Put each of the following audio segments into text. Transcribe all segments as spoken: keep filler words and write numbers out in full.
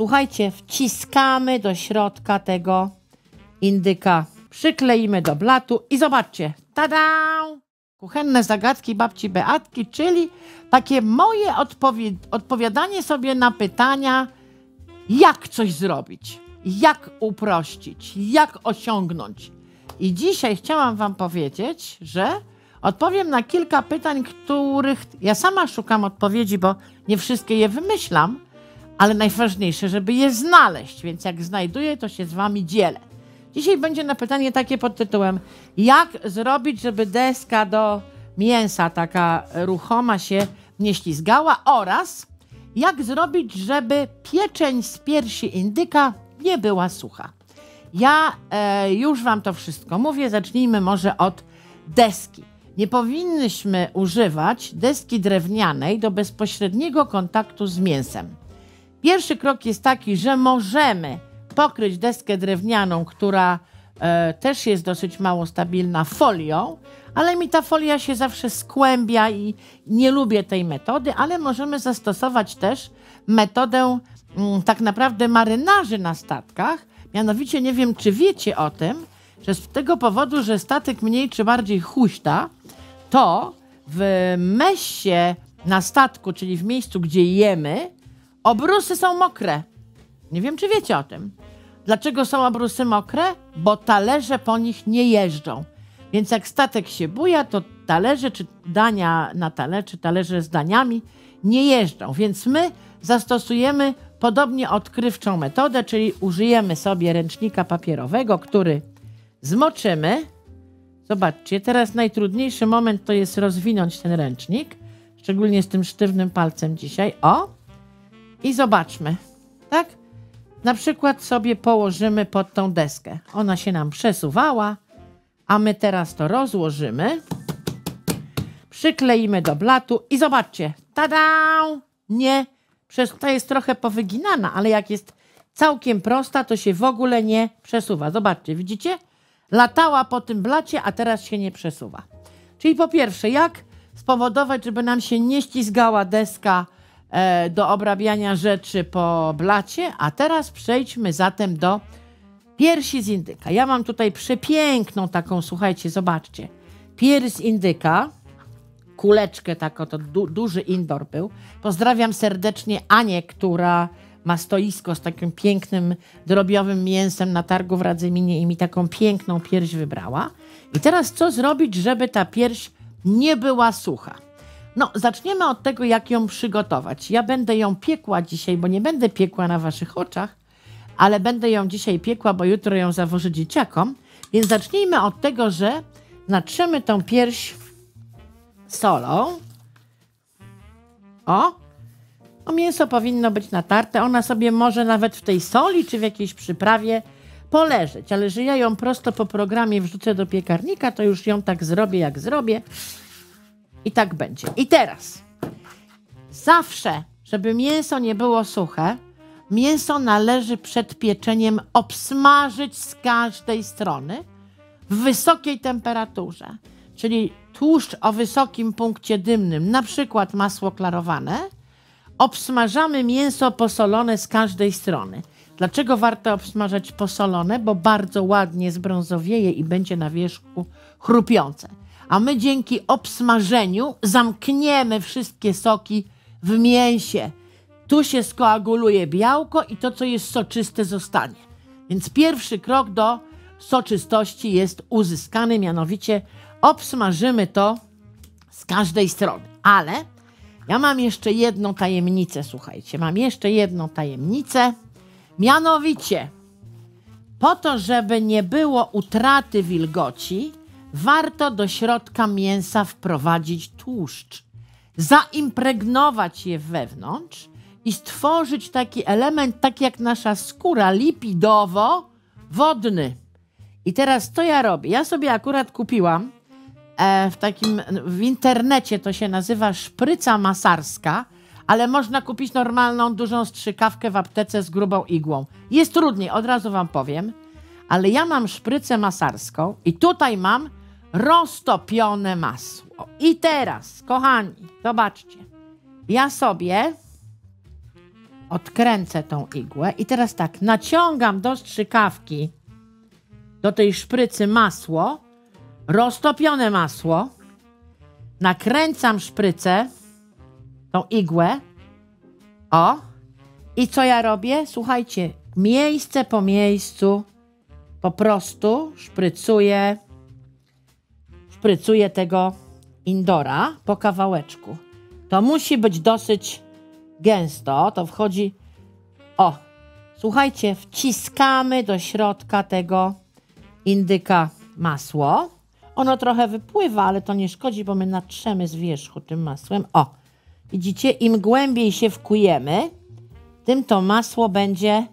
Słuchajcie, wciskamy do środka tego indyka, przykleimy do blatu i zobaczcie, tada! Kuchenne zagadki babci Beatki, czyli takie moje odpowi odpowiadanie sobie na pytania, jak coś zrobić, jak uprościć, jak osiągnąć. I dzisiaj chciałam wam powiedzieć, że odpowiem na kilka pytań, których ja sama szukam odpowiedzi, bo nie wszystkie je wymyślam, ale najważniejsze, żeby je znaleźć, więc jak znajduję, to się z wami dzielę. Dzisiaj będzie na pytanie takie pod tytułem: jak zrobić, żeby deska do mięsa taka ruchoma się nie ślizgała, oraz jak zrobić, żeby pieczeń z piersi indyka nie była sucha. Ja e, już wam to wszystko mówię. Zacznijmy może od deski. Nie powinnyśmy używać deski drewnianej do bezpośredniego kontaktu z mięsem. Pierwszy krok jest taki, że możemy pokryć deskę drewnianą, która e, też jest dosyć mało stabilna, folią, ale mi ta folia się zawsze skłębia i nie lubię tej metody, ale możemy zastosować też metodę mm, tak naprawdę marynarzy na statkach. Mianowicie nie wiem, czy wiecie o tym, że z tego powodu, że statek mniej czy bardziej huśta, to w messie na statku, czyli w miejscu, gdzie jemy, obrusy są mokre. Nie wiem, czy wiecie o tym. Dlaczego są obrusy mokre? Bo talerze po nich nie jeżdżą. Więc jak statek się buja, to talerze czy dania na talerze, czy talerze z daniami nie jeżdżą. Więc my zastosujemy podobnie odkrywczą metodę, czyli użyjemy sobie ręcznika papierowego, który zmoczymy. Zobaczcie, teraz najtrudniejszy moment to jest rozwinąć ten ręcznik, szczególnie z tym sztywnym palcem dzisiaj. O! I zobaczmy, tak? Na przykład sobie położymy pod tą deskę. Ona się nam przesuwała, a my teraz to rozłożymy, przykleimy do blatu i zobaczcie, tada! Nie, ta jest trochę powyginana, ale jak jest całkiem prosta, to się w ogóle nie przesuwa. Zobaczcie, widzicie? Latała po tym blacie, a teraz się nie przesuwa. Czyli po pierwsze, jak spowodować, żeby nam się nie ślizgała deska e, do obrabiania rzeczy po blacie, a teraz przejdźmy zatem do piersi z indyka. Ja mam tutaj przepiękną taką, słuchajcie, zobaczcie, pierś z indyka, kuleczkę taką, to du duży indoor był. Pozdrawiam serdecznie Anię, która ma stoisko z takim pięknym, drobiowym mięsem na targu w Radzyminie i mi taką piękną pierś wybrała. I teraz co zrobić, żeby ta pierś nie była sucha? No, zaczniemy od tego, jak ją przygotować. Ja będę ją piekła dzisiaj, bo nie będę piekła na waszych oczach, ale będę ją dzisiaj piekła, bo jutro ją zawożę dzieciakom. Więc zacznijmy od tego, że natrzemy tą pierś solą. O! No, mięso powinno być natarte. Ona sobie może nawet w tej soli czy w jakiejś przyprawie poleżeć. Ale że ja ją prosto po programie wrzucę do piekarnika, to już ją tak zrobię, jak zrobię. I tak będzie. I teraz zawsze, żeby mięso nie było suche, mięso należy przed pieczeniem obsmażyć z każdej strony w wysokiej temperaturze. Czyli tłuszcz o wysokim punkcie dymnym, na przykład masło klarowane, obsmażamy mięso posolone z każdej strony. Dlaczego warto obsmażać posolone? Bo bardzo ładnie zbrązowieje i będzie na wierzchu chrupiące. A my dzięki obsmażeniu zamkniemy wszystkie soki w mięsie. Tu się skoaguluje białko i to, co jest soczyste, zostanie. Więc pierwszy krok do soczystości jest uzyskany, mianowicie obsmażymy to z każdej strony. Ale ja mam jeszcze jedną tajemnicę, słuchajcie. Mam jeszcze jedną tajemnicę. Mianowicie, po to, żeby nie było utraty wilgoci, warto do środka mięsa wprowadzić tłuszcz. Zaimpregnować je wewnątrz i stworzyć taki element, tak jak nasza skóra, lipidowo-wodny. I teraz co ja robię? Ja sobie akurat kupiłam e, w takim, w internecie to się nazywa szpryca masarska, ale można kupić normalną, dużą strzykawkę w aptece z grubą igłą. Jest trudniej, od razu wam powiem, ale ja mam szprycę masarską i tutaj mam roztopione masło. I teraz, kochani, zobaczcie, ja sobie odkręcę tą igłę i teraz tak, naciągam do strzykawki, do tej szprycy masło, roztopione masło, nakręcam szprycę, tą igłę, o, i co ja robię? Słuchajcie, miejsce po miejscu po prostu szprycuję, szprycuję tego indora po kawałeczku. To musi być dosyć gęsto, to wchodzi, o, słuchajcie, wciskamy do środka tego indyka masło. Ono trochę wypływa, ale to nie szkodzi, bo my natrzemy z wierzchu tym masłem. O, widzicie, im głębiej się wkujemy, tym to masło będzie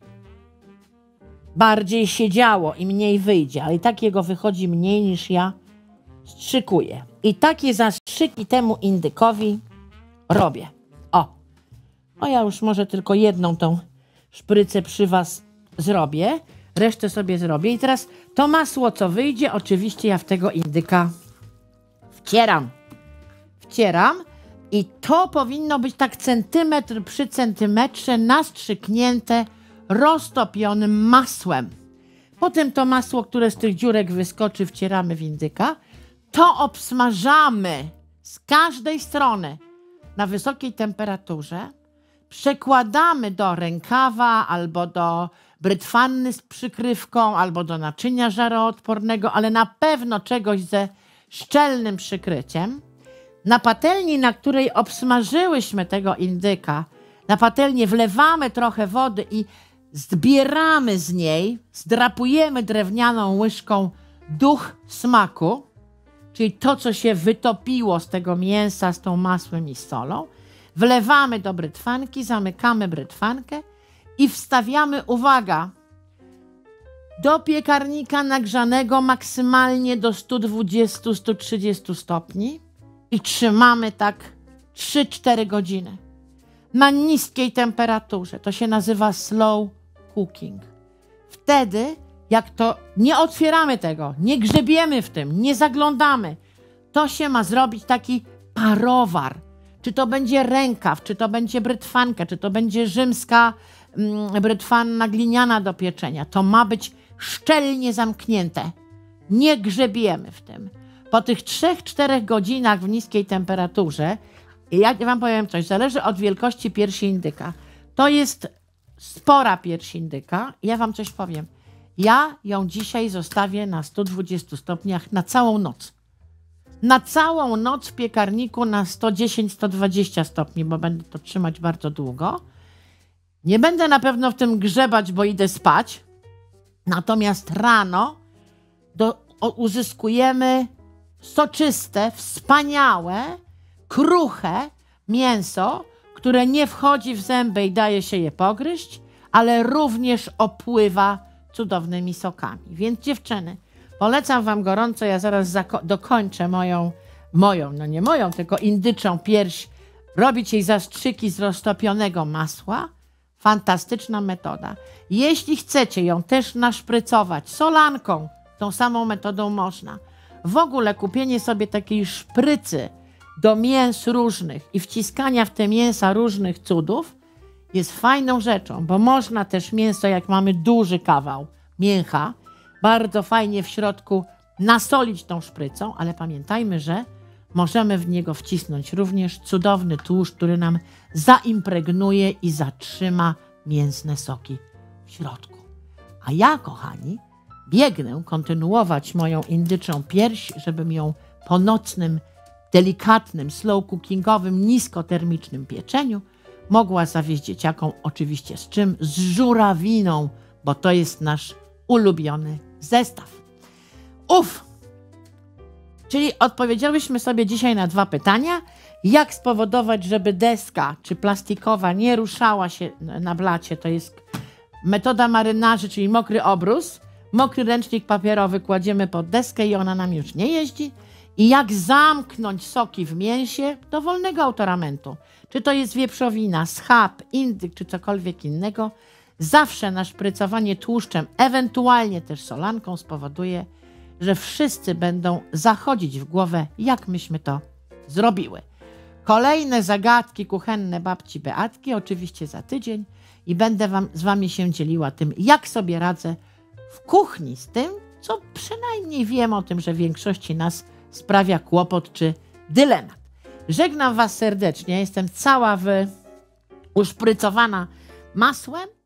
bardziej siedziało i mniej wyjdzie, ale i tak jego wychodzi mniej niż ja strzykuję. I takie zastrzyki temu indykowi robię. O, no ja już może tylko jedną tą szprycę przy was zrobię, resztę sobie zrobię. I teraz to masło, co wyjdzie, oczywiście ja w tego indyka wcieram. Wcieram i to powinno być tak centymetr przy centymetrze nastrzyknięte roztopionym masłem. Potem to masło, które z tych dziurek wyskoczy, wcieramy w indyka. To obsmażamy z każdej strony na wysokiej temperaturze. Przekładamy do rękawa albo do brytwanny z przykrywką, albo do naczynia żaroodpornego, ale na pewno czegoś ze szczelnym przykryciem. Na patelni, na której obsmażyłyśmy tego indyka, na patelnię wlewamy trochę wody i zbieramy z niej, zdrapujemy drewnianą łyżką duch smaku, czyli to, co się wytopiło z tego mięsa, z tą masłem i solą. Wlewamy do brytwanki, zamykamy brytwankę i wstawiamy, uwaga, do piekarnika nagrzanego maksymalnie do stu dwudziestu do stu trzydziestu stopni i trzymamy tak trzy cztery godziny na niskiej temperaturze. To się nazywa slow cooking. Wtedy, jak to nie otwieramy tego, nie grzebiemy w tym, nie zaglądamy, to się ma zrobić taki parowar. Czy to będzie rękaw, czy to będzie brytwanka, czy to będzie rzymska mm, brytwanna gliniana do pieczenia. To ma być szczelnie zamknięte. Nie grzebiemy w tym. Po tych trzech czterech godzinach w niskiej temperaturze, ja wam powiem coś, zależy od wielkości piersi indyka. To jest spora pierś indyka. Ja wam coś powiem. Ja ją dzisiaj zostawię na stu dwudziestu stopniach na całą noc. Na całą noc w piekarniku na sto dziesięć do stu dwudziestu stopni, bo będę to trzymać bardzo długo. Nie będę na pewno w tym grzebać, bo idę spać. Natomiast rano do, o, uzyskujemy soczyste, wspaniałe, kruche mięso, które nie wchodzi w zęby i daje się je pogryźć, ale również opływa cudownymi sokami. Więc dziewczyny, polecam wam gorąco, ja zaraz dokończę moją, moją, no nie moją, tylko indyczą pierś, robić jej zastrzyki z roztopionego masła. Fantastyczna metoda. Jeśli chcecie ją też naszprycować solanką, tą samą metodą można. W ogóle kupienie sobie takiej szprycy do mięs różnych i wciskania w te mięsa różnych cudów jest fajną rzeczą, bo można też mięso, jak mamy duży kawał mięcha, bardzo fajnie w środku nasolić tą szprycą, ale pamiętajmy, że możemy w niego wcisnąć również cudowny tłuszcz, który nam zaimpregnuje i zatrzyma mięsne soki w środku. A ja, kochani, biegnę kontynuować moją indyczą pierś, żebym ją po nocnym, delikatnym, slow cookingowym, niskotermicznym pieczeniu mogła zawieźć dzieciakom, oczywiście z czym? Z żurawiną, bo to jest nasz ulubiony zestaw. Uf! Czyli odpowiedziałyśmy sobie dzisiaj na dwa pytania. Jak spowodować, żeby deska czy plastikowa nie ruszała się na blacie? To jest metoda marynaży, czyli mokry obrus. Mokry ręcznik papierowy kładziemy pod deskę i ona nam już nie jeździ. I jak zamknąć soki w mięsie do wolnego autoramentu. Czy to jest wieprzowina, schab, indyk czy cokolwiek innego. Zawsze naszprycowanie tłuszczem, ewentualnie też solanką spowoduje, że wszyscy będą zachodzić w głowę, jak myśmy to zrobiły. Kolejne zagadki kuchenne babci Beatki, oczywiście za tydzień i będę wam, z wami się dzieliła tym, jak sobie radzę w kuchni z tym, co przynajmniej wiem o tym, że większości nas sprawia kłopot czy dylemat. Żegnam was serdecznie, jestem cała wy, uszprycowana masłem